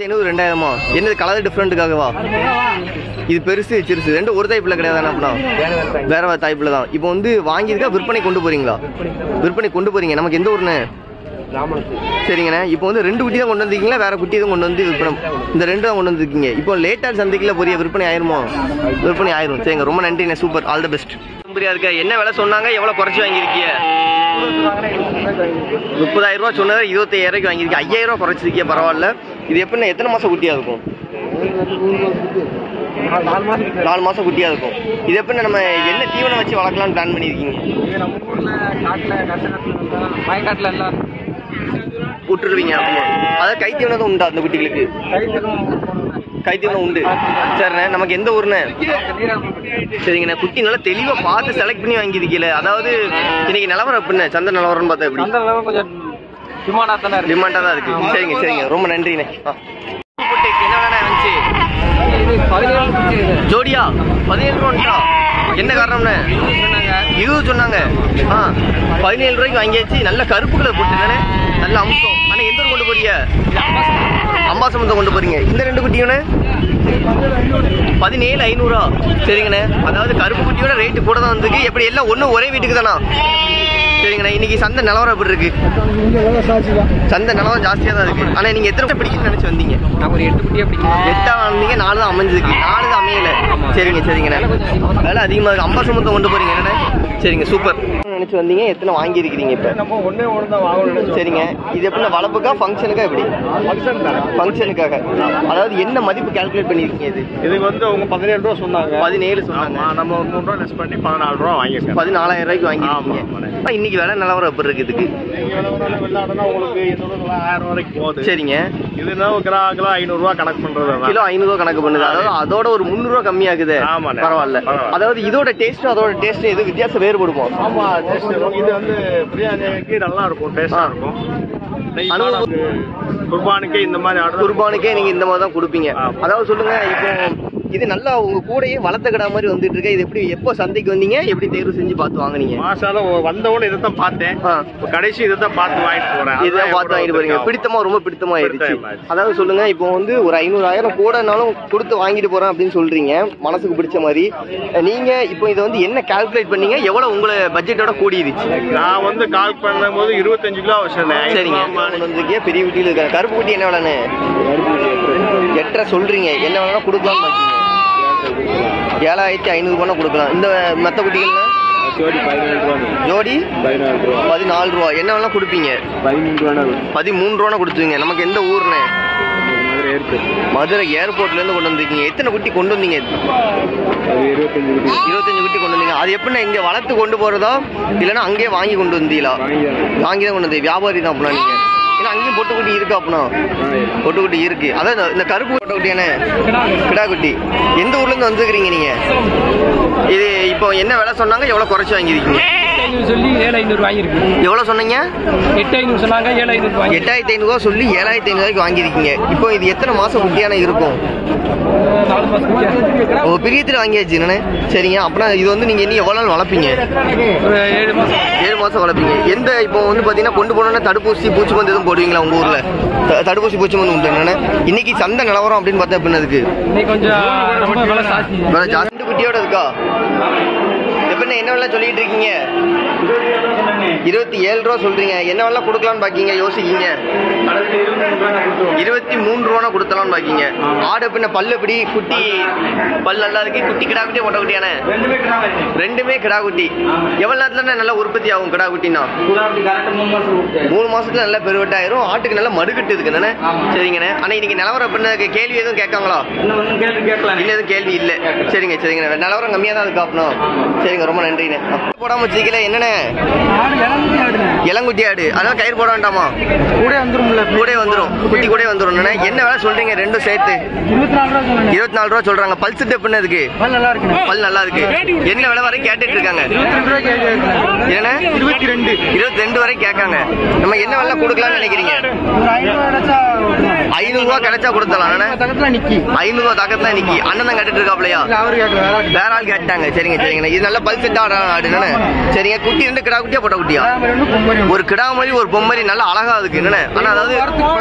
2000 என்னது கலர் டிஃப்ரெண்ட்டுக்காகவா? இது பெருசு சிறுசு ரெண்டு ஒரு டைப்பில் கிடையாது. அப்படின்னா வேற டைப்பில் தான். இப்போ வந்து வாங்கியிருக்கா விற்பனை கொண்டு போறீங்களா? விற்பனை கொண்டு போறீங்க. நமக்கு எந்த ஊர்னு? சரிங்கண்ணே. இப்போ வந்து ரெண்டு குட்டி தான் கொண்டு வந்திருக்கீங்களா? வேற குட்டி தான் கொண்டு வந்து விற்பனை? இந்த ரெண்டு தான் கொண்டு வந்திருக்கீங்க. இப்போ லேட்டாக சந்தைக்குள்ள போறிய விற்பனை ஆயிருமோ? விற்பனை ஆயிரும். சரிங்க, ரொம்ப நன்றிண்ணே. Super, all the best. இருக்க என்ன விலை சொன்னாங்க? எவ்வளோ குறைச்சி வாங்கியிருக்கீங்க? 30,000 ரூபா சொன்னதை 25,000 வாங்கியிருக்கீங்க. 5,000 ரூபா குறைச்சிருக்கீங்க. பரவாயில்ல. இது எப்படின்னா எத்தனை மாதம் குட்டியாக இருக்கும்? 4 மாதம் குட்டியாக இருக்கும். இது எப்படின்னா நம்ம என்ன தீவனம் வச்சு வளர்க்கலாம்னு பிளான் பண்ணியிருக்கீங்க? விட்டுருவீங்க. அதாவது கைத்தீவனம் உண்டா அந்த குட்டிகளுக்கு? கைத்தீவனம் உண்டு. சரிண்ணே. நமக்கு எந்த ஊர்ண்ணே? சரிங்கண்ணே. குட்டி நல்லா தெளிவாக பார்த்து செலக்ட் பண்ணி வாங்கியிருக்கீங்கள. அதாவது இன்னைக்கு நிலவரம் எப்படிண்ணே? சந்தை நிலவரம்னு பார்த்தா எப்படி? டிமாண்டாக தான் இருக்கு. சரிங்க சரிங்க, ரொம்ப நன்றிண்ணே. என்ன வேணா இருந்துச்சு ஜோடியா? 17 ரூபா. என்ன காரணம்னு 20 சொன்னாங்க. 17 ரூபாய்க்கு வாங்கியாச்சு. நல்ல கருப்பு கலர் போட்டுருக்கானே, நல்ல அம்சம். ஆனால் எந்த ஊர் கொண்டு போறீங்க? அம்பாசமுத்திரம் கொண்டு போறீங்க. இந்த ரெண்டு குட்டியோட 17,500. சரிங்கண்ணே. அதாவது கருப்பு குட்டியோட ரேட்டு கூட தான் வந்துருக்கு. எப்படி எல்லாம் ஒன்றும் ஒரே வீட்டுக்கு தானா? சரிங்கண்ணா. இன்னைக்கு சந்தை நிலவரம் எப்படி இருக்கு? சந்தை நிலவரம் ஜாஸ்தியாக தான் இருக்கு. ஆனால் நீங்கள் எத்தனை பிடிக்குன்னு நினைச்சு வந்தீங்க? நான் ஒரு 8 குட்டியாக பிடிக்கும். 8 வந்தீங்க, 4 தான் அமைஞ்சிருக்கு. 4 தான் அமையல. சரிங்க சரிங்கண்ணே. வேலை அதிகமாக இருக்கு. அம்பாசமுத்திரம் கொண்டு போறீங்க என்னண்ணே? சரிங்க, சூப்பர். நினைச்சு வந்தீங்க. எத்தனை வாங்கியிருக்கிறீங்க இப்போ? நம்ம ஒன்று தான் வாங்கணும். சரிங்க. இது எப்படி ஃபங்க்ஷனுக்கா ஃபங்க்ஷனுக்கா எப்படி? ஃபங்க்ஷனுக்காக. அதாவது என்ன மதிப்பு கால்குலேட் பண்ணியிருக்கீங்க? இதுக்கு வந்து அவங்க 17 ரூபா சொன்னாங்க. 17 சொன்னாங்க. நம்ம ஒரு 3 ரூபா லெஸ் பண்ணி 14 ரூபா வாங்கியிருக்கோம். 14,000 ரூபாய்க்கு வாங்கியிருக்கீங்க. இன்னைக்கு வேலை நிலவரம் எப்படி இருக்கு இதுக்கு? உங்களுக்கு 1000 வரைக்கும் போகுது. சரிங்க. இதுனா கிலோ 500 ரூபா கணக்கு பண்றது. கிலோ 500 ரூபா கணக்கு பண்ணுது. அதாவது அதோட ஒரு 300 ரூபா கம்மியாகுது. பரவாயில்ல. அதாவது இதோட டேஸ்ட் அதோட டேஸ்ட் எது வித்தியாசம் வேறுபடுமா? ஆமா, இது வந்து பிரியாணிக்கு நல்லா இருக்கும், டேஸ்டா இருக்கும். குர்பானுக்கே இந்த மாதிரி குர்பானுக்கே நீங்க இந்த மாதிரி தான் கொடுப்பீங்க. அதாவது சொல்லுங்க, இப்போ இது நல்லா உங்க கூடயே வளர்த்த கடை மாதிரி வந்துட்டு இருக்கு. இது எப்படி எப்போ சந்தைக்கு வந்தீங்க? எப்படி தேர்வு செஞ்சு பார்த்து வாங்குனீங்க? மாசால வந்தவொடனே இதை தான் பார்த்தேன். கடைசி இதை தான் பார்த்து வாங்கிட்டு போறேன். இதை பார்த்து வாங்கிட்டு போறீங்க. பிடித்தமா, ரொம்ப பிடித்தமா ஆயிடுச்சு. அதாவது சொல்லுங்க, இப்போ வந்து ஒரு 500,000 கூடனாலும் கொடுத்து வாங்கிட்டு போறேன் அப்படின்னு சொல்றீங்க, மனசுக்கு பிடிச்ச மாதிரி. நீங்க இப்போ இதை வந்து என்ன கால்குலேட் பண்ணீங்க? எவ்வளவு உங்களை பட்ஜெட்டோட கூடிடுச்சு? நான் வந்து கால் பண்ணும்போது 25 கிலோ வச்சிருந்தேன். சரிங்க. பெரிய குட்டியில் இருக்க கருப்பு குட்டி என்ன விலைன்னு 8.5 சொல்றீங்க. என்ன வேணாலும் கொடுக்கலாம்னு பாக்கீங்க. 7,500 ரூபா கொடுக்கலாம். இந்த மற்ற குட்டிகள்னா ஜோடி 14 ரூபா. என்ன வேணாலும் கொடுப்பீங்க? 13 ரூபா கொடுத்துவீங்க. நமக்கு எந்த ஊர்னு? மதுரை ஏர்போர்ட்ல இருந்து கொண்டு வந்திருக்கீங்க. எத்தனை குட்டி கொண்டு வந்தீங்க? 25 குட்டி கொண்டு வந்தீங்க. அது எப்படின்னா இங்க வளர்த்து கொண்டு போறதா இல்லைன்னா அங்கேயே வாங்கி கொண்டு வந்தீங்களா? வாங்கி தான் கொண்டு வந்து வியாபாரி தான் அப்படின்னா நீங்க? ஏன்னா அங்கேயும் பொட்டுக்குட்டி இருக்கு. அப்படின்னா பொட்டுக்குட்டி இருக்கு. அதான் இந்த கருப்பு பொட்டுக்குட்டியான கிடா குட்டி. எந்த ஊர்ல இருந்து வந்துருக்கீங்க நீங்க? இது இப்போ என்ன விலை சொன்னாங்க? எவ்வளவு குறைச்சு வாங்கிருக்கீங்க? 7,500 வாங்கிருக்கு. எவ்வளவு சொன்னீங்க? 8,500 சொன்னாங்க. 7,500 ரூபா சொல்லி 7,500 ரூபாய்க்கு வாங்கிருக்கீங்க. இப்போ இது எத்தனை மாசம் குட்டியான இருக்கும்? 4 மாசம். ஓ, பிரியத்தில் வாங்கியாச்சு என்னன்னு? சரிங்க. அப்படின்னா இது வந்து நீங்க இன்னும் எவ்வளவு நாள் வளர்ப்பீங்க? ஒரு 7 மாசம். 7 மாசம் வளர்ப்பீங்க. எந்த இப்போ வந்து பாத்தீங்கன்னா கொண்டு போனோம்னா தடுப்பூசி பூச்சி மருந்து எதுவும் போடுவீங்களா உங்க ஊர்ல? தடுப்பூசி பூச்சி மருந்து உண்டு என்னன்னு? இன்னைக்கு சந்தை நிலவரம் அப்படின்னு பார்த்தா எப்படி இருக்கு? கொஞ்சம் ரொம்ப விலை ஜாஸ்தி குட்டியோட இருக்கா? எப்படின்னா என்ன வேலை சொல்லிட்டு இருக்கீங்க? 27 ரூபா சொல்றீங்க. என்ன வேலை கொடுக்கலாம்னு பாக்கீங்க? யோசிக்கீங்க. 23 ரூபா கொடுத்தலாம்னு பாக்கீங்க. ஆடு பின்ன பல்லு எப்படி? குட்டி பல் நல்லா இருக்கு. குட்டி கிடா குட்டி மொட்டை குட்டியான ரெண்டுமே கிடா குட்டி. எவ்வளவு நேரத்துல நல்லா உற்பத்தி ஆகும் கிடா குட்டினா? 3 மாசத்துல நல்லா பெருவட்டாயிரும். ஆட்டுக்கு நல்லா மடுக்கட்டு இருக்கு தானே? சரிங்கண்ணே. ஆனா இன்னைக்கு நிலவரம் பண்ண கேள்வி எதுவும் கேட்காங்களா? இல்ல, எதுவும் கேள்வி இல்ல. சரிங்க சரிங்க. நிலவரம் கம்மியா தான் இருக்கு அப்படின்னா. சரிங்க, ரொம்ப நன்றிண்ணே. போடாம வச்சுக்கல என்னண்ணே? இளங்குட்டி ஆடு. அதனால கயிறு போட வேண்டாமா? கூட வந்துடும். குட்டி கூட வந்துடும். என்ன வேலை சொல்றீங்க ரெண்டும் சேர்த்து? 24 ரூபா சொல்றாங்க. பல்ஸ் எப்படின்னு இருக்கு? பல் நல்லா இருக்கு. என்ன விலை வரை கேட்டுட்டு இருக்காங்க? என்ன 22 வரை கேட்காங்க. நம்ம என்ன வேலை கொடுக்கலாம்னு நினைக்கிறீங்க? 500 ரூபா கிடைச்சா கொடுத்தலாம். 500 ரூபா தாக்கத்துல நிக்கி. அண்ணன் தான் கட்டிட்டு இருக்காப்லையா? வேற ஆள் கேட்டாங்க. சரிங்க சரிங்க. இது நல்ல பல் செட் ஆடு தானே? சரிங்க. குட்டி 2 கிடா குட்டியா பொட்டை குட்டியா? ஒரு கிடா மாதிரி ஒரு பொம்மரி நல்லா அழகா இருக்கு என்னன்னு. ஆனா அதாவது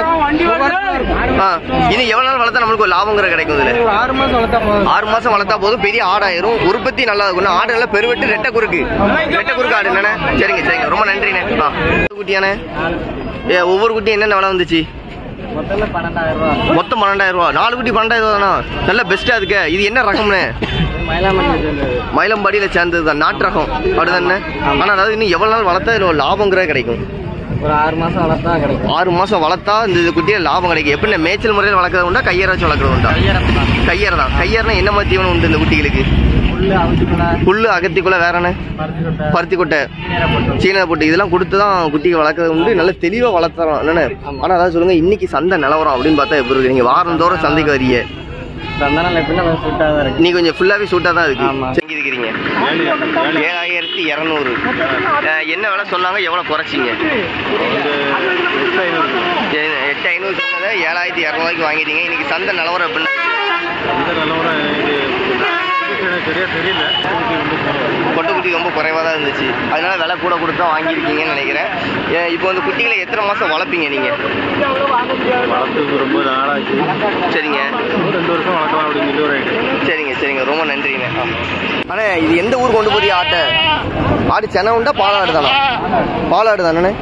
இது எவ்வளவு நாள் வளர்த்தா நம்மளுக்கு ஒரு லாபங்கிற கிடைக்கும்? இதுல 6 மாசம் வளர்த்தா போதும். பெரிய ஆடாயிரும். உற்பத்தி நல்லா இருக்கும். ஆடு நல்லா பெருவெட்டு ரெட்டை குறுக்கு ஆடு என்னண்ணே? சரிங்க சரிங்க. ரொம்ப நன்றிண்ணே. குட்டியானே ஒவ்வொரு குட்டியும் என்னென்ன விலை வந்துச்சு? மொத்தம் 12,000 ரூபா. 4 குட்டி 12,000 தானா? நல்ல பெஸ்டா இருக்கு. இது என்ன ரகம்னு? மயிலம்பாடியில சேர்ந்தது தான். நாட்டு ரகம் அப்படிதானே? ஆனா அதாவது இன்னும் எவ்வளவு நாள் வளர்த்தா இதுல லாபங்கிறது கிடைக்கும்? ஒரு 6 மாசம் வளர்த்தா கிடைக்கும். 6 மாசம் வளர்த்தா இந்த குட்டியில லாபம் கிடைக்கும். எப்படி மேய்ச்சல் முறையில் வளர்க்கறது உண்டா, கையற வச்சு வளர்க்கறது உண்டா? கையற தான். கையறனா என்ன மாதிரி தீவனம் உண்டு இந்த குட்டிகளுக்கு? புல்லு, அகத்திக்குள்ள, வேற என்ன? பருத்தி கொட்டை, சீனை போட்டு இதெல்லாம் கொடுத்துதான் குட்டிகள் வளர்க்கறது உண்டு. நல்ல தெளிவா வளர்த்துறோம் என்னன்னு. ஆனா அதாவது சொல்லுங்க, இன்னைக்கு சந்தை நிலவரம் அப்படின்னு பார்த்தா எப்படி இருக்கு? நீங்க வாரந்தோறும் சந்தைக்கு வரீங்க, நீ கொஞ்சம் ஃபுல்லாவே சூட்டா தான் இருக்கு. இருக்கிறீங்க 7,200. என்ன விலை சொன்னாங்க, எவ்வளவு குறைச்சிங்க? 8,500 சொன்னதை 7,200 வாங்கிட்டீங்க. இன்னைக்கு சந்தை நிலவரம் எப்படின்னா? பொட்டை குட்டி ரொம்ப குறைவாக தான் இருந்துச்சு. அதனால விலை கூட கொடுத்து தான் வாங்கியிருக்கீங்கன்னு நினைக்கிறேன். இப்போ வந்து குட்டிகளை எத்தனை மாதம் வளர்ப்பீங்க நீங்கள்? ரொம்ப நாளாச்சு. சரிங்க. 2 வருஷம் வளர்க்கலாம் அப்படின்னு சொல்லி ஒரு ஐடியா. சரிங்க சரிங்க. ரொம்ப நன்றிங்க. ஆனால் இது எந்த ஊர் கொண்டு போய் ஆட்டை? ஆடு சென்னை உண்டா பாலாடு தானா? பாலாடு தானே?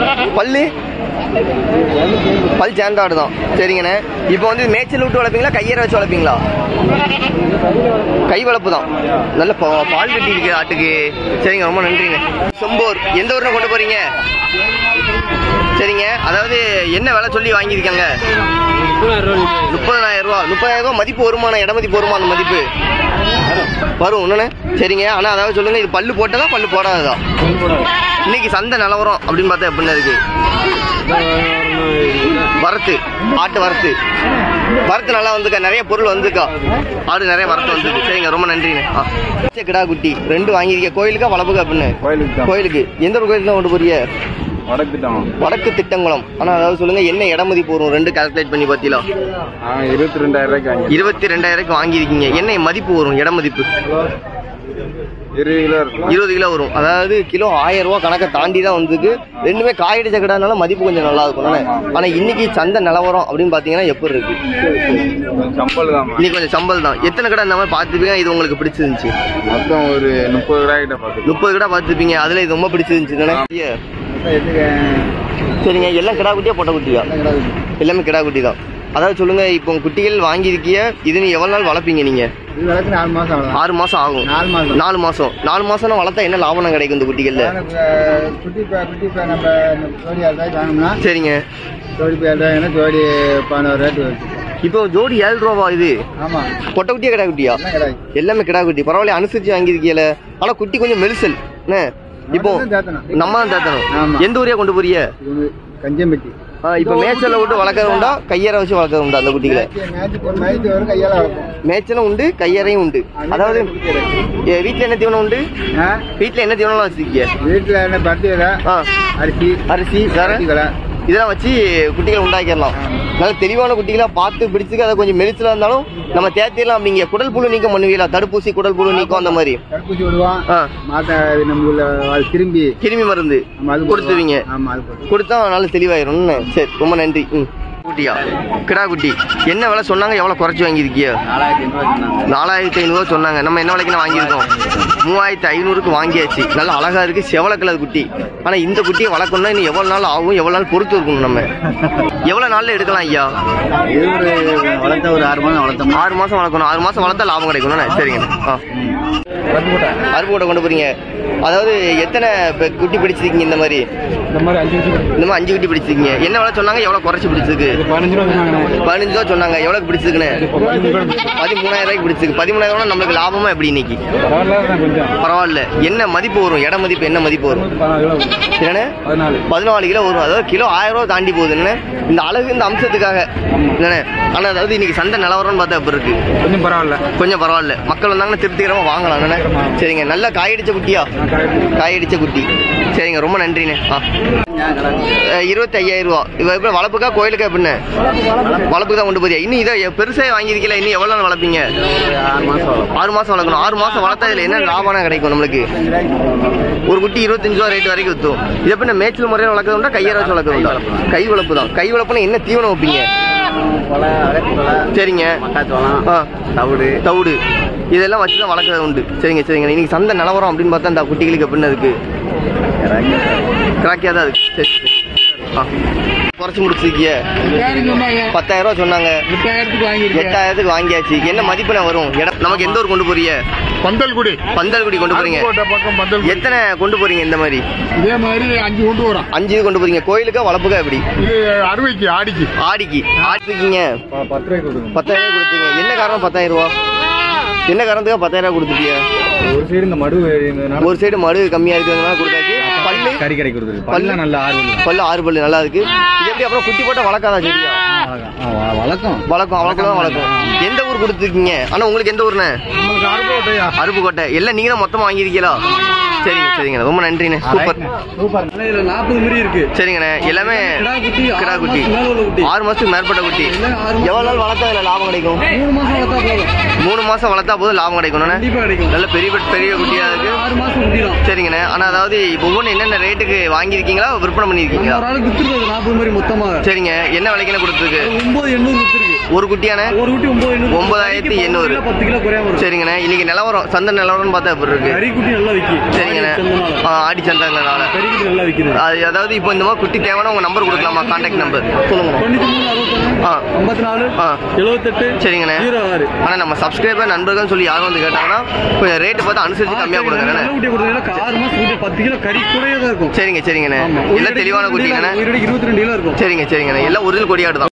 பல் சேர்ந்தாடு தான். சரிங்கண்ணே. இப்போ வந்து மேய்ச்சல் விட்டு வளர்ப்பீங்களா, கையற வச்சு வளர்ப்பீங்களா? கை வளர்ப்பு தான். நல்ல பால் கட்டி இருக்கு ஆட்டுக்கு. சரிங்க. ரொம்ப நன்றிங்க. செம்போர் எந்த ஊர்ல கொண்டு போறீங்க? சரிங்க. அதாவது என்ன விலை சொல்லி வாங்கியிருக்காங்க? 30,000 ரூபா. 30,000 ரூபா மதிப்பு வருமானம், இட மதிப்பு வருமா? அந்த மதிப்பு வரும் ஒண்ணுண்ணே. சரிங்க. ஆனா அதாவது சொல்லுங்க, இது பல்லு போட்டதா பல்லு போடாததா? இன்னைக்கு சந்தை நிலவரம் அப்படின்னு பார்த்தா எப்படின்னா இருக்கு? வரத்து, ஆட்டு வரத்து நல்லா வந்துக்கா. நிறைய பொருள் வந்துக்கா. ஆடு நிறைய வரத்து வந்துருக்கு. சரிங்க. ரொம்ப நன்றிண்ணே. கிடா குட்டி 2 வாங்கியிருக்கேன். கோயிலுக்கா வளர்ப்புக்கா? அப்படின்னு கோயிலுக்கு. எந்த ஒரு கோயிலுக்கு தான் கொண்டு போறீங்க? வடக்கு திட்டங்குளம். ஆனா அதாவது சொல்லுங்க, என்ன இட மதிப்பு வரும்? 2 கால்குலேட் பண்ணி பார்த்தீங்களா? 22,000 வாங்கியிருக்கீங்க. என்ன மதிப்பு வரும்? இட மதிப்பு 20 கிலோ வரும். அதாவது கிலோ 1000 ரூபா கணக்கை தாண்டி தான் வந்துருக்கு. ரெண்டுமே காயடிச்ச கிடானால மதிப்பு கொஞ்சம் நல்லா இருக்கும். ஆனா இன்னைக்கு சந்தை நிலவரம் அப்படின்னு பாத்தீங்கன்னா எப்படி இருக்கு? இன்னைக்கு கொஞ்சம் சம்பல் தான். எத்தனை கடை இந்த மாதிரி பார்த்துப்பீங்க? இது உங்களுக்கு பிடிச்சிருந்துச்சு? மொத்தம் ஒரு 30 கடை பார்த்துப்பீங்க. அதுல இது ரொம்ப பிடிச்சிருந்துச்சு. சரிங்க. எல்லாம் கிடா குட்டியா பொட்டை குட்டியா? எல்லாமே கிடா குட்டி தான். அதாவது சொல்லுங்க, இப்போ குட்டிகள் வாங்கியிருக்கிய இது எவ்வளவு நாள் வளர்ப்பீங்க நீங்க? 6 மாசம் ஆகும். 4 மாசம் வளர்த்தா என்ன லாபம் கிடைக்கும் இந்த குட்டிகள்ல? சரிங்க. இப்போ ஜோடி 7 ரூபாவா இது? பொட்டை குட்டியா கிடா குட்டியா? எல்லாமே கிடா குட்டி. பரவாயில்ல, அனுசரிச்சு வாங்கியிருக்கீல. ஆனா குட்டி கொஞ்சம் மெலிசல். இப்போ நம்ம தான் தேத்தணும். எந்த ஊரையா கொண்டு போறீங்க? கஞ்சம்பட்டி. இப்ப மேய்ச்சல விட்டு வளர்க்கறது உண்டா, கையற வச்சு வளர்க்கறது உண்டா? அந்த குட்டிகளை மேய்ச்சலும் உண்டு, கையறையும் உண்டு. அதாவது வீட்டுல என்ன தீவனம் உண்டு? வீட்டுல என்ன தீவனம் வச்சிருக்கீங்க? வீட்டுல என்ன பருத்தி விலை, அரிசி வேற இதெல்லாம் வச்சு குட்டிகளை உண்டாக்கிடலாம். நல்ல தெளிவான குட்டிகளா பார்த்து பிடிச்சுக்க. அதை கொஞ்சம் மெலிச்சலா இருந்தாலும் நம்ம தேத்திடலாம். அப்படிங்க குடல் புழு நீக்கம் பண்ணுவீங்களா? தடுப்பூசி குடல் புழு நீக்கம் அந்த மாதிரி தடுப்பூசி விடுவோம். கிருமி மருந்து கொடுத்துவீங்க. கொடுத்தா நல்ல தெளிவாயிரும். சரி. ரொம்ப நன்றி. குட்டியா கிடா குட்டி என்ன விலை சொன்னாங்க? எவ்வளவு குறைச்சி வாங்கியிருக்கிய? 4,500 சொன்னாங்க. நம்ம என்ன விலைக்கு வாங்கியிருக்கோம்? 3,500 வாங்கியாச்சு. நல்லா அழகா இருக்கு, செவல கலர் குட்டி. ஆனா இந்த குட்டியை வளர்க்கணும்னா இன்னும் எவ்வளவு நாள் ஆகும், எவ்வளவு நாள் பொறுத்து இருக்கணும்? நம்ம எவ்வளவு நாள்ல எடுக்கலாம் ஐயா? வளர்த்த ஒரு 6 மாசம் வளர்த்தோம். 6 மாசம் வளர்க்கணும். 6 மாசம் வளர்த்தா லாபம் கிடைக்கணும். சரிங்க. அருப்பு கோட்டை கொண்டு போறீங்க. அதாவது எத்தனை குட்டி பிடிச்சிருக்கீங்க? இந்த மாதிரி 5 குட்டி பிடிச்சிருக்கீங்க. என்ன விலை சொன்னாங்க? எவ்வளவு குறைச்சி பிடிச்சிருக்கு? 15 ரூபா சொன்னாங்க. எவ்வளவு பிடிச்சிருக்குன்னு? 13,000 ரூபாய்க்கு பிடிச்சிருக்கு. 13,000 நம்மளுக்கு லாபமா எப்படி இன்னைக்கு? பரவாயில்ல. என்ன மதிப்பு வரும்? இட மதிப்பு என்ன மதிப்பு வரும்? 14 கிலோ வரும். அதாவது கிலோ 1000 ரூபா தாண்டி போகுது. என்ன இந்த அழகு, இந்த அம்சத்துக்காக. ஆனா அதாவது இன்னைக்கு சந்தை நிலவரம்னு பார்த்தா எப்படி இருக்கு? கொஞ்சம் பரவாயில்ல. மக்கள் வந்தாங்கன்னா திருப்திகரமா வாங்கலாம். சரிங்க, நல்லா காயடிச்ச குட்டியா? காயடிச்ச குட்டி. சரிங்க, ரொம்ப நன்றிண்ணே. 25,000 ரூபா. இப்போ எப்படி வளர்ப்புக்கா கோயிலுக்கா எப்படின்னு? வளர்ப்புக்கு தான் கொண்டு போதியா? இன்னும் இதை பெருசாக வாங்கியிருக்கீங்களா? இன்னும் எவ்வளோ நாள் வளர்ப்பீங்க? 6 மாதம் வளர்க்கணும். 6 மாதம் வளர்த்தா இதில் என்ன லாபம் கிடைக்கும் நம்மளுக்கு? ஒரு குட்டி 25 ரூபா ரேட் வரைக்கும் விற்றும். இது எப்படி மேய்ச்சல் முறையில் வளர்க்குறதுண்டா கையை வச்சு வளர்க்குறதுண்டா? கை வளர்ப்பு தான். கை வளர்ப்புனா என்ன தீவனம் வைப்பீங்க? சரிங்க, தவிடு இதெல்லாம் வச்சு தான் வளர்க்குறது உண்டு. சரிங்க சரிங்க. இன்னைக்கு சந்தை நிலவரம் அப்படின்னு பார்த்தா இந்த குட்டிகளுக்கு எப்படின்னு இருக்கு? கிராக்கியாக தான் இருக்கு. சரி சரி. குறைச்சி முடிச்சிருக்கிய 10,000 ரூபா சொன்னாங்க. 8,000க்கு வாங்கியாச்சு. என்ன மதிப்புனா வரும்? நமக்கு எந்த ஊர் கொண்டு போறீங்க? பந்தல்குடி. பந்தல்குடி கொண்டு போறீங்க. எத்தனை கொண்டு போறீங்க? இந்த மாதிரி இதே மாதிரி 5 கொண்டு வரோம். 5 இது கொண்டு போறீங்க. கோயிலுக்கா வளர்ப்புக்கா எப்படி? அறுவைக்கு ஆடிக்கு. ஆடிக்கீங்க 10,000 கொடுத்தீங்க. என்ன காரணம் 10,000 ரூபா? என்ன காரணத்துக்காக 10,000 ரூபா கொடுத்துட்டீங்க? ஒரு சைடு இந்த மடு, ஒரு சைடு மடு கம்மியா இருக்கிறதுனால கொடுத்தாச்சு. பல்லு கறி கறி கொடுத்துருக்கு. பல்ல நல்லா 6 பல்லு நல்லா இருக்கு. இது எப்படி அப்புறம் குட்டி போட்ட வளர்க்காதா? சரியா வழக்கம் அவ்வளோக்குதான் வளர்க்கும். எந்த ஊர் கொடுத்துருக்கீங்க? ஆனா உங்களுக்கு எந்த ஊர்ண்ணே? அருப்புக்கோட்டை. எல்லாம் நீங்க தான் மொத்தமா வாங்கியிருக்கீங்களா? சரிங்க சரிங்க, ரொம்ப நன்றிண்ணே. சூப்பர். 40 முறி இருக்கு. சரிங்கண்ணே, எல்லாமே கிடா குட்டி. 6 மாசத்துக்கு மேற்பட்ட குட்டி. எவ்வளவு நாள் வளர்த்தா இதுல லாபம் கிடைக்கும்? 3 மாசம் வளர்த்தா போதும் லாபம் கிடைக்கும். நல்ல பெரிய குட்டியா இருக்கு. 6 மாசம் குட்டி தான். சரிங்கண்ணே, ஆனா அதாவது ஒவ்வொன்று என்னென்ன ரேட்டுக்கு வாங்கியிருக்கீங்களா விற்பனை பண்ணிருக்கீங்களா? 40 முறி மொத்தமா. சரிங்க, என்ன விலைக்கு கொடுத்துருக்கு? 9,800 கொடுத்துருக்கு. ஒரு குட்டியான ஒரு குட்டி 9,800. 10 கிலோ குறையாம. சரிங்கண்ணே, இன்னைக்கு நிலவரம் சந்தை நிலவரம்னு பார்த்தா எப்படி இருக்கு? கறி குட்டி நல்லா விக்கி. சரிங்கண்ணே, ஆடி சந்தைங்கனால கறி குட்டி நல்லா விக்கிறது. அதாவது இப்போ இந்த மாதிரி குட்டி தேவைன்னா உங்க நம்பர் கொடுக்கலாமா? கான்டாக்ட் நம்பர் சொல்லுங்க. 93 54 78 சரிங்கண்ணே. 06. ஆனா நம்ம சப்ஸ்கிரைபர் நண்பர்கள் சொல்லி யாரும் வந்து கேட்டாங்கன்னா கொஞ்சம் ரேட்டு பார்த்து அனுசரிச்சு கம்மியா கொடுங்க. 6 மாசம் குட்டி 10 கிலோ கறி குறையா தான் இருக்கும். சரிங்க சரிங்கண்ணே, எல்லாம் தெளிவான குட்டிங்கண்ணே. 22 கிலோ இருக்கும். சரிங்க சரிங்கண்ணே, எல்லாம் ஒரிஜினல் கொடியாடு தான்.